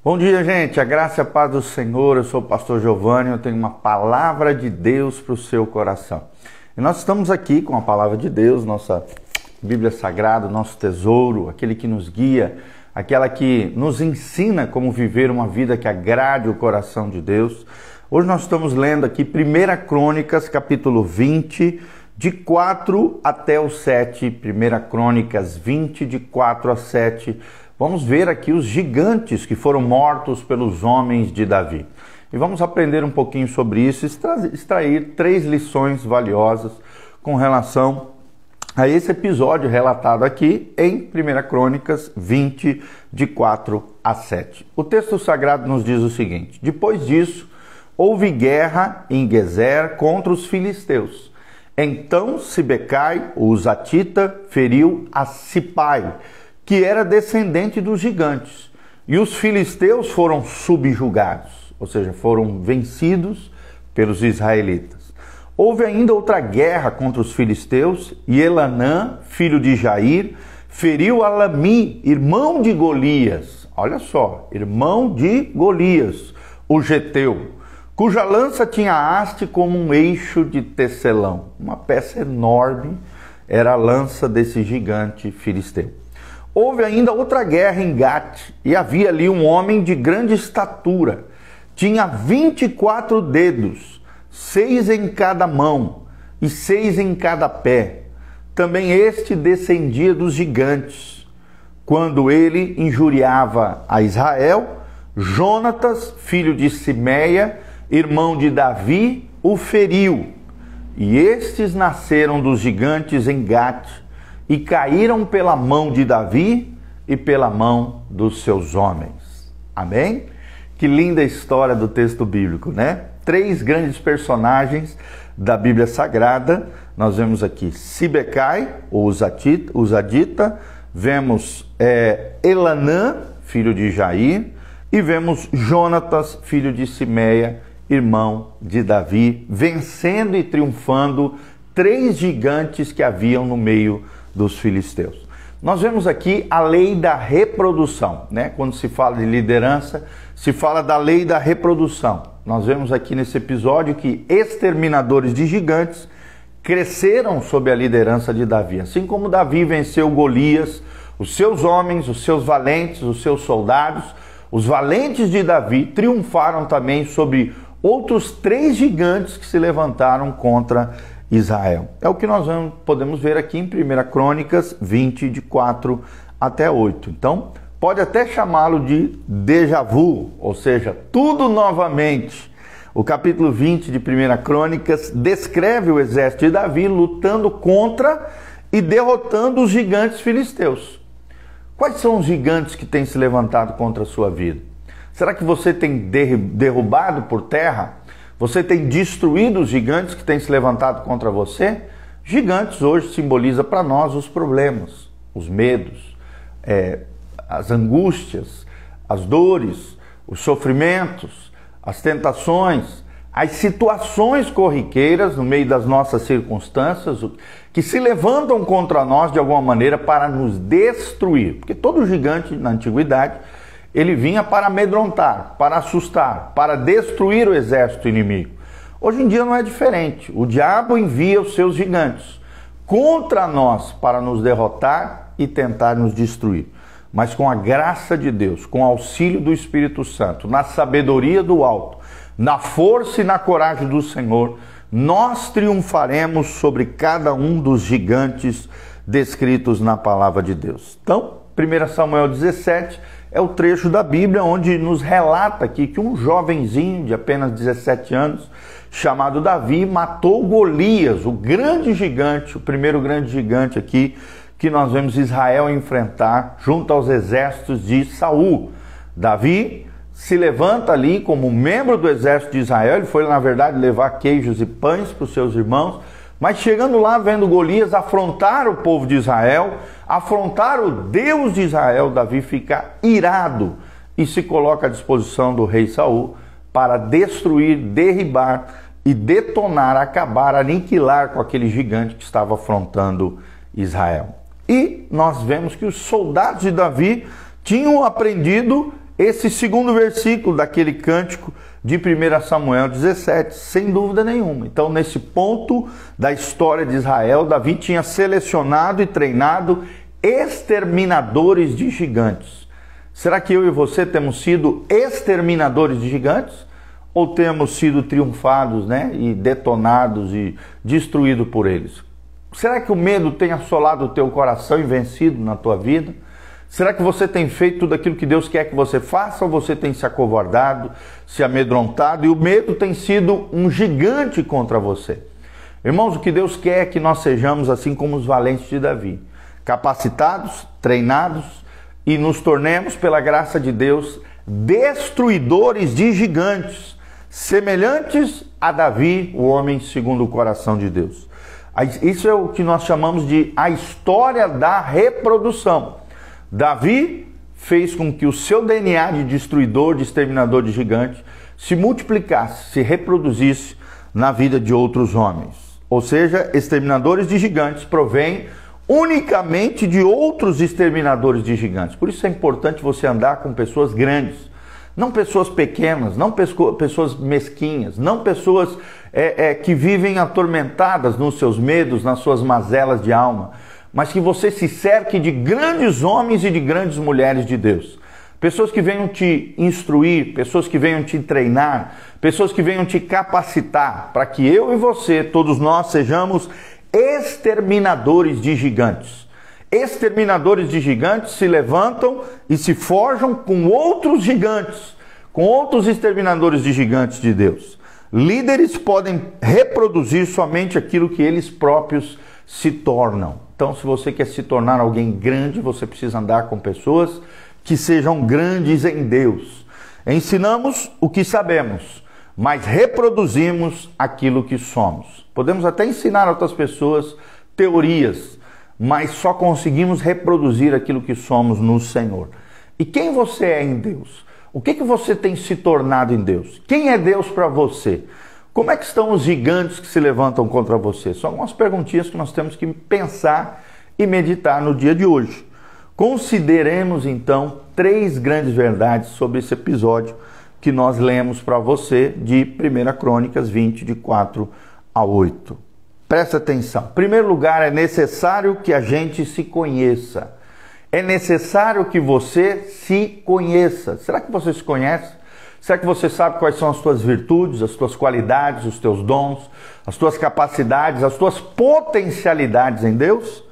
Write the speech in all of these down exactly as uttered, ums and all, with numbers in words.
Bom dia, gente. A graça e a paz do Senhor. Eu sou o pastor Giovanni. Eu tenho uma palavra de Deus para o seu coração. E nós estamos aqui com a palavra de Deus, nossa Bíblia Sagrada, nosso tesouro, aquele que nos guia, aquela que nos ensina como viver uma vida que agrade o coração de Deus. Hoje nós estamos lendo aqui primeira Crônicas, capítulo vinte, de quatro até o sete. primeira Crônicas vinte, de quatro a sete. Vamos ver aqui os gigantes que foram mortos pelos homens de Davi. E vamos aprender um pouquinho sobre isso, extrair três lições valiosas com relação a esse episódio relatado aqui em primeira Crônicas vinte, de quatro a sete. O texto sagrado nos diz o seguinte: depois disso, houve guerra em Gezer contra os filisteus. Então Sibecai, o Husatita, feriu a Sipai, que era descendente dos gigantes, e os filisteus foram subjugados, ou seja, foram vencidos pelos israelitas. Houve ainda outra guerra contra os filisteus, e Elanã, filho de Jair, feriu Alami, irmão de Golias, olha só, irmão de Golias, o geteu, cuja lança tinha haste como um eixo de tecelão, uma peça enorme era a lança desse gigante filisteu. Houve ainda outra guerra em Gate, e havia ali um homem de grande estatura. Tinha vinte e quatro dedos, seis em cada mão e seis em cada pé. Também este descendia dos gigantes. Quando ele injuriava a Israel, Jonatas, filho de Simeia, irmão de Davi, o feriu. E estes nasceram dos gigantes em Gate, e caíram pela mão de Davi e pela mão dos seus homens. Amém? Que linda história do texto bíblico, né? Três grandes personagens da Bíblia Sagrada. Nós vemos aqui Sibecai, o Husatita, vemos é, Elanã, filho de Jair, e vemos Jonatas, filho de Simeia, irmão de Davi, vencendo e triunfando três gigantes que haviam no meio dos filisteus. Nós vemos aqui a lei da reprodução, né? Quando se fala de liderança, se fala da lei da reprodução. Nós vemos aqui nesse episódio que exterminadores de gigantes cresceram sob a liderança de Davi. Assim como Davi venceu Golias, os seus homens, os seus valentes, os seus soldados, os valentes de Davi triunfaram também sobre outros três gigantes que se levantaram contra Israel. É o que nós vamos, podemos ver aqui em primeira Crônicas vinte, de quatro até oito. Então, pode até chamá-lo de déjà vu, ou seja, tudo novamente. O capítulo vinte de primeira Crônicas descreve o exército de Davi lutando contra e derrotando os gigantes filisteus. Quais são os gigantes que têm se levantado contra a sua vida? Será que você tem derrubado por terra? Você tem destruído os gigantes que têm se levantado contra você? Gigantes hoje simboliza para nós os problemas, os medos, é, as angústias, as dores, os sofrimentos, as tentações, as situações corriqueiras no meio das nossas circunstâncias que se levantam contra nós de alguma maneira para nos destruir. Porque todo gigante na antiguidade, ele vinha para amedrontar, para assustar, para destruir o exército inimigo. Hoje em dia não é diferente. O diabo envia os seus gigantes contra nós para nos derrotar e tentar nos destruir. Mas com a graça de Deus, com o auxílio do Espírito Santo, na sabedoria do alto, na força e na coragem do Senhor, nós triunfaremos sobre cada um dos gigantes descritos na palavra de Deus. Então, primeira Samuel dezessete é o trecho da Bíblia onde nos relata aqui que um jovenzinho de apenas dezessete anos, chamado Davi, matou Golias, o grande gigante, o primeiro grande gigante aqui que nós vemos Israel enfrentar junto aos exércitos de Saul. Davi se levanta ali como membro do exército de Israel. Ele foi, na verdade, levar queijos e pães para os seus irmãos, mas chegando lá, vendo Golias afrontar o povo de Israel, afrontar o Deus de Israel, Davi fica irado e se coloca à disposição do rei Saul para destruir, derribar e detonar, acabar, aniquilar com aquele gigante que estava afrontando Israel. E nós vemos que os soldados de Davi tinham aprendido esse segundo versículo daquele cântico de primeiro Samuel dezessete, sem dúvida nenhuma. Então, nesse ponto da história de Israel, Davi tinha selecionado e treinado exterminadores de gigantes. Será que eu e você temos sido exterminadores de gigantes? Ou temos sido triunfados, né, e detonados e destruídos por eles? Será que o medo tem assolado o teu coração e vencido na tua vida? Será que você tem feito tudo aquilo que Deus quer que você faça, ou você tem se acovardado, se amedrontado, e o medo tem sido um gigante contra você? Irmãos, o que Deus quer é que nós sejamos assim como os valentes de Davi, capacitados, treinados, e nos tornemos, pela graça de Deus, destruidores de gigantes, semelhantes a Davi, o homem segundo o coração de Deus. Isso é o que nós chamamos de a história da reprodução. Davi fez com que o seu D N A de destruidor, de exterminador de gigantes, se multiplicasse, se reproduzisse na vida de outros homens. Ou seja, exterminadores de gigantes provêm unicamente de outros exterminadores de gigantes. Por isso é importante você andar com pessoas grandes, não pessoas pequenas, não pessoas mesquinhas, não pessoas é, é, que vivem atormentadas nos seus medos, nas suas mazelas de alma, mas que você se cerque de grandes homens e de grandes mulheres de Deus. Pessoas que venham te instruir, pessoas que venham te treinar, pessoas que venham te capacitar, para que eu e você, todos nós, sejamos exterminadores de gigantes. Exterminadores de gigantes se levantam e se forjam com outros gigantes, com outros exterminadores de gigantes de Deus. Líderes podem reproduzir somente aquilo que eles próprios se tornam. Então, se você quer se tornar alguém grande, você precisa andar com pessoas que sejam grandes em Deus. Ensinamos o que sabemos, mas reproduzimos aquilo que somos. Podemos até ensinar a outras pessoas teorias, mas só conseguimos reproduzir aquilo que somos no Senhor. E quem você é em Deus? O que, que você tem se tornado em Deus? Quem é Deus para você? Como é que estão os gigantes que se levantam contra você? São algumas perguntinhas que nós temos que pensar e meditar no dia de hoje. Consideremos então três grandes verdades sobre esse episódio que nós lemos para você de primeira Crônicas vinte, de quatro a oito. Presta atenção. Em primeiro lugar, é necessário que a gente se conheça. É necessário que você se conheça. Será que você se conhece? Será que você sabe quais são as suas virtudes, as suas qualidades, os teus dons, as tuas capacidades, as tuas potencialidades em Deus?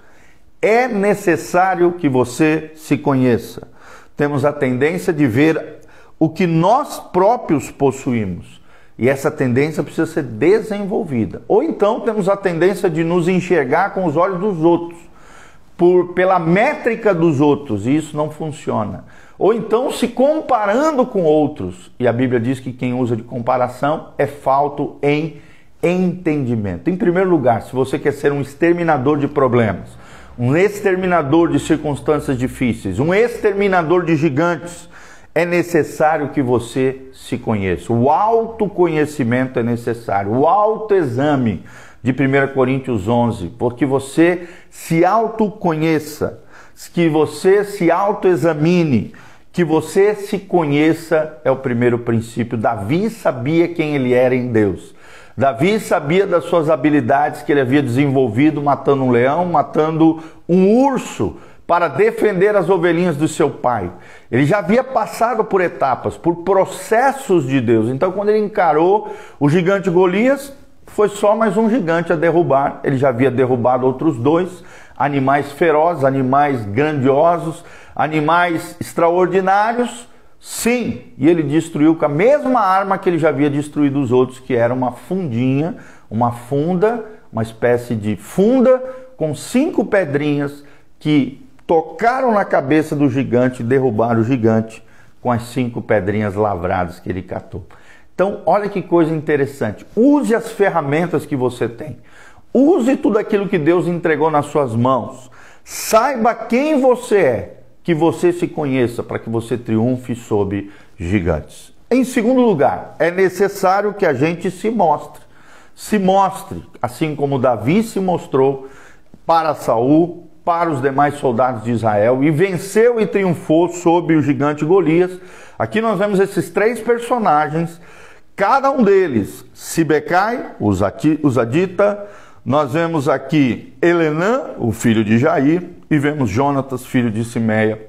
É necessário que você se conheça. Temos a tendência de ver o que nós próprios possuímos. E essa tendência precisa ser desenvolvida. Ou então temos a tendência de nos enxergar com os olhos dos outros, por, pela métrica dos outros, e isso não funciona. Ou então se comparando com outros, e a Bíblia diz que quem usa de comparação é falto em entendimento. Em primeiro lugar, se você quer ser um exterminador de problemas, um exterminador de circunstâncias difíceis, um exterminador de gigantes, é necessário que você se conheça. O autoconhecimento é necessário, o autoexame de primeira Coríntios onze, porque você se autoconheça, que você se autoexamine, que você se conheça é o primeiro princípio. Davi sabia quem ele era em Deus. Davi sabia das suas habilidades que ele havia desenvolvido matando um leão, matando um urso, para defender as ovelhinhas do seu pai. Ele já havia passado por etapas, por processos de Deus. Então, quando ele encarou o gigante Golias, foi só mais um gigante a derrubar. Ele já havia derrubado outros dois, animais ferozes, animais grandiosos, animais extraordinários. Sim, e ele destruiu com a mesma arma que ele já havia destruído os outros, que era uma fundinha, uma funda, uma espécie de funda com cinco pedrinhas que tocaram na cabeça do gigante e derrubaram o gigante com as cinco pedrinhas lavradas que ele catou. Então, olha que coisa interessante. Use as ferramentas que você tem. Use tudo aquilo que Deus entregou nas suas mãos. Saiba quem você é, que você se conheça para que você triunfe sobre gigantes. Em segundo lugar, é necessário que a gente se mostre. Se mostre, assim como Davi se mostrou para Saul, para os demais soldados de Israel e venceu e triunfou sobre o gigante Golias. Aqui nós vemos esses três personagens, cada um deles, Sibecai, o Zadita, nós vemos aqui Elenã, o filho de Jair, e vemos Jonatas, filho de Simeia,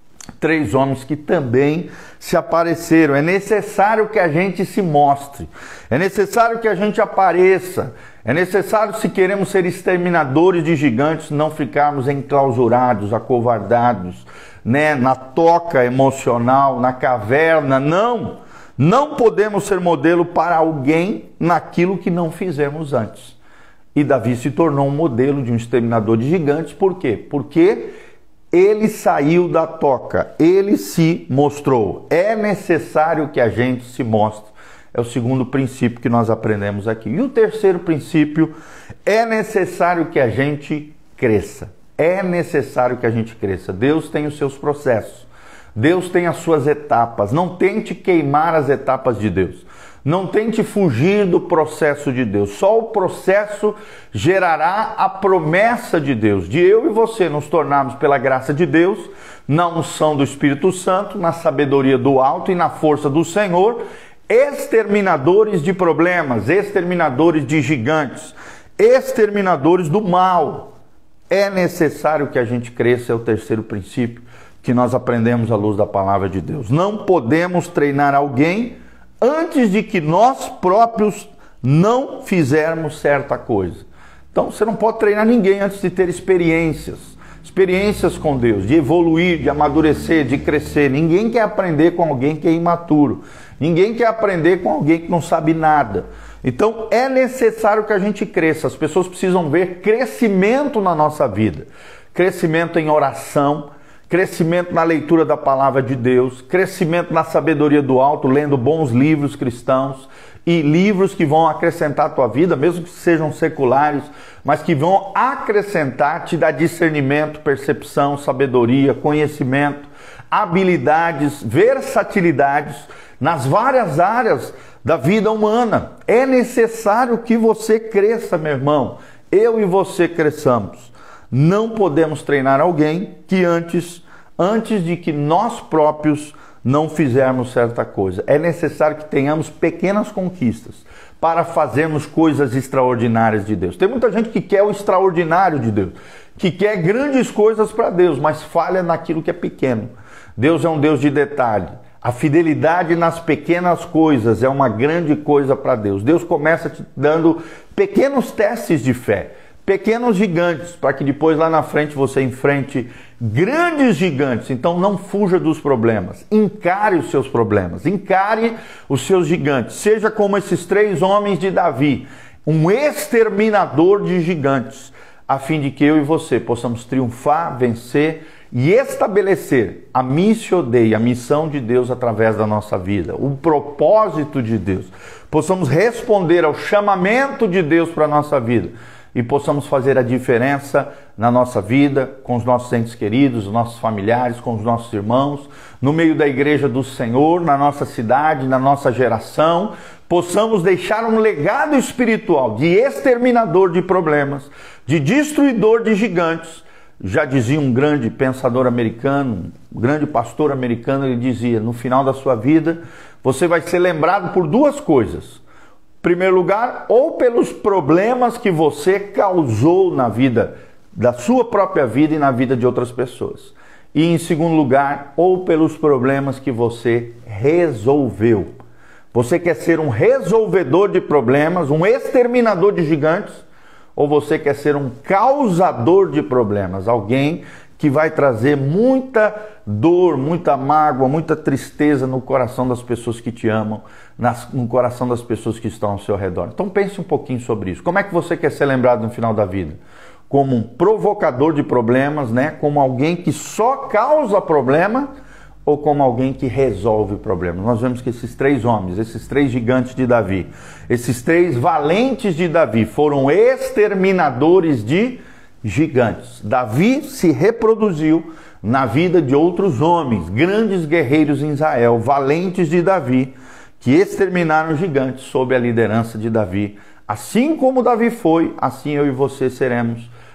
três homens que também se apareceram. É necessário que a gente se mostre, é necessário que a gente apareça, é necessário, se queremos ser exterminadores de gigantes, não ficarmos enclausurados, acovardados, né, na toca emocional, na caverna. Não, não podemos ser modelo para alguém naquilo que não fizemos antes. E Davi se tornou um modelo de um exterminador de gigantes. Por quê? Porque ele saiu da toca, ele se mostrou. É necessário que a gente se mostre. É o segundo princípio que nós aprendemos aqui. E o terceiro princípio, é necessário que a gente cresça. É necessário que a gente cresça. Deus tem os seus processos. Deus tem as suas etapas. Não tente queimar as etapas de Deus. Não tente fugir do processo de Deus. Só o processo gerará a promessa de Deus, de eu e você nos tornarmos, pela graça de Deus, na unção do Espírito Santo, na sabedoria do alto e na força do Senhor, exterminadores de problemas, exterminadores de gigantes, exterminadores do mal. É necessário que a gente cresça, é o terceiro princípio que nós aprendemos à luz da palavra de Deus. Não podemos treinar alguém antes de que nós próprios não fizermos certa coisa. Então você não pode treinar ninguém antes de ter experiências, experiências com Deus, de evoluir, de amadurecer, de crescer. Ninguém quer aprender com alguém que é imaturo, ninguém quer aprender com alguém que não sabe nada. Então é necessário que a gente cresça, as pessoas precisam ver crescimento na nossa vida, crescimento em oração, crescimento na leitura da palavra de Deus, crescimento na sabedoria do alto, lendo bons livros cristãos e livros que vão acrescentar a tua vida, mesmo que sejam seculares, mas que vão acrescentar, te dar discernimento, percepção, sabedoria, conhecimento, habilidades, versatilidades nas várias áreas da vida humana. É necessário que você cresça, meu irmão. Eu e você cresçamos. Não podemos treinar alguém que antes, antes de que nós próprios não fizermos certa coisa. É necessário que tenhamos pequenas conquistas para fazermos coisas extraordinárias de Deus. Tem muita gente que quer o extraordinário de Deus, que quer grandes coisas para Deus, mas falha naquilo que é pequeno. Deus é um Deus de detalhe. A fidelidade nas pequenas coisas é uma grande coisa para Deus. Deus começa te dando pequenos testes de fé, pequenos gigantes, para que depois lá na frente você enfrente grandes gigantes. Então não fuja dos problemas, encare os seus problemas, encare os seus gigantes. Seja como esses três homens de Davi, um exterminador de gigantes, a fim de que eu e você possamos triunfar, vencer e estabelecer a missio Dei, a missão de Deus através da nossa vida, o propósito de Deus. Possamos responder ao chamamento de Deus para a nossa vida e possamos fazer a diferença na nossa vida, com os nossos entes queridos, os nossos familiares, com os nossos irmãos, no meio da igreja do Senhor, na nossa cidade, na nossa geração. Possamos deixar um legado espiritual de exterminador de problemas, de destruidor de gigantes. Já dizia um grande pensador americano, um grande pastor americano, ele dizia: no final da sua vida, você vai ser lembrado por duas coisas. Em primeiro lugar, ou pelos problemas que você causou na vida, da sua própria vida e na vida de outras pessoas. E em segundo lugar, ou pelos problemas que você resolveu. Você quer ser um resolvedor de problemas, um exterminador de gigantes? Ou você quer ser um causador de problemas? Alguém que vai trazer muita dor, muita mágoa, muita tristeza no coração das pessoas que te amam, nas, no coração das pessoas que estão ao seu redor. Então pense um pouquinho sobre isso. Como é que você quer ser lembrado no final da vida? Como um provocador de problemas, né? Como alguém que só causa problema, ou como alguém que resolve problemas? Nós vemos que esses três homens, esses três gigantes de Davi, esses três valentes de Davi foram exterminadores de gigantes. Davi se reproduziu na vida de outros homens, grandes guerreiros em Israel, valentes de Davi, que exterminaram gigantes sob a liderança de Davi. Assim como Davi foi, assim eu e você seremos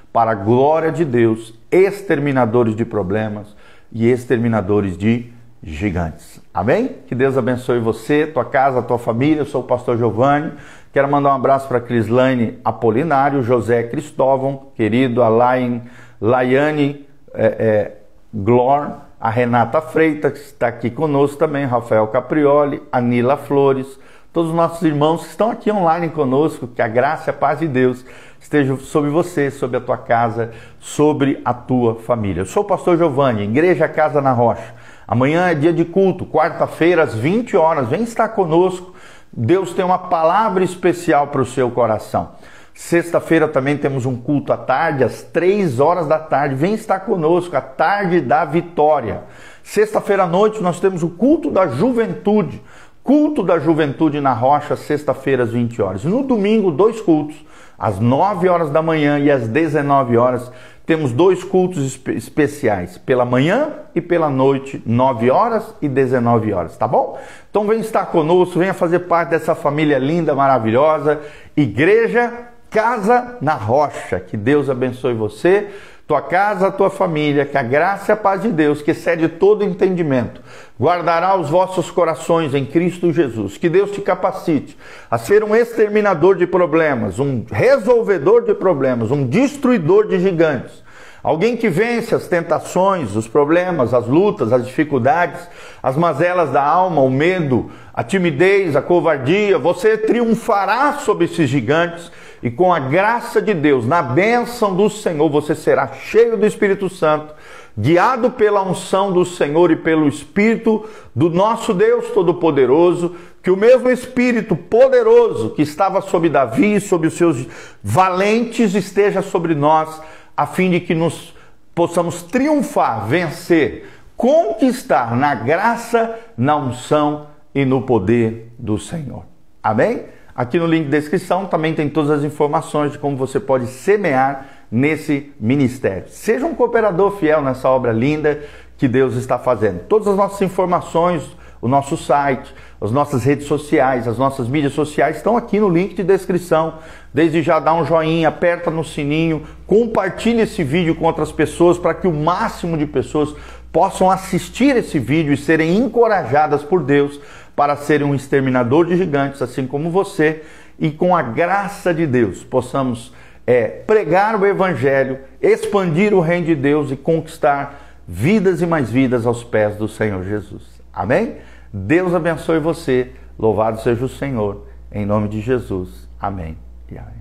para a glória de Deus, exterminadores de problemas e exterminadores de gigantes. Amém? Que Deus abençoe você, tua casa, tua família. Eu sou o pastor Giovanni. Quero mandar um abraço para Crislaine Apolinário, José Cristóvão, querido, a Lain, Laiane é, é, Glor, a Renata Freitas, que está aqui conosco também, Rafael Caprioli, a Nila Flores, todos os nossos irmãos que estão aqui online conosco. Que a graça e a paz de Deus esteja sobre você, sobre a tua casa, sobre a tua família. Eu sou o pastor Giovanni, Igreja Casa na Rocha. Amanhã é dia de culto, quarta-feira às vinte horas, vem estar conosco. Deus tem uma palavra especial para o seu coração. Sexta-feira também temos um culto à tarde, às três horas da tarde. Vem estar conosco, a tarde da vitória. Sexta-feira à noite nós temos o culto da juventude. Culto da juventude na Rocha, sexta-feira às vinte horas. No domingo, dois cultos, às nove horas da manhã e às dezenove horas. Temos dois cultos espe- especiais, pela manhã e pela noite, nove horas e dezenove horas, tá bom? Então vem estar conosco, venha fazer parte dessa família linda, maravilhosa, Igreja Casa na Rocha. Que Deus abençoe você, tua casa, tua família, que a graça e a paz de Deus, que excede todo entendimento, guardará os vossos corações em Cristo Jesus. Que Deus te capacite a ser um exterminador de problemas, um resolvedor de problemas, um destruidor de gigantes. Alguém que vence as tentações, os problemas, as lutas, as dificuldades, as mazelas da alma, o medo, a timidez, a covardia. Você triunfará sobre esses gigantes e com a graça de Deus, na bênção do Senhor, você será cheio do Espírito Santo, guiado pela unção do Senhor e pelo Espírito do nosso Deus Todo-Poderoso. Que o mesmo Espírito poderoso que estava sobre Davi e sobre os seus valentes esteja sobre nós, a fim de que nos possamos triunfar, vencer, conquistar na graça, na unção e no poder do Senhor. Amém? Aqui no link de descrição também tem todas as informações de como você pode semear nesse ministério. Seja um cooperador fiel nessa obra linda que Deus está fazendo. Todas as nossas informações, o nosso site, as nossas redes sociais, as nossas mídias sociais estão aqui no link de descrição. Desde já dá um joinha, aperta no sininho, compartilhe esse vídeo com outras pessoas para que o máximo de pessoas possam assistir esse vídeo e serem encorajadas por Deus para serem um exterminador de gigantes, assim como você, e com a graça de Deus possamos é, pregar o Evangelho, expandir o reino de Deus e conquistar vidas e mais vidas aos pés do Senhor Jesus. Amém? Deus abençoe você, louvado seja o Senhor, em nome de Jesus. Amém e amém.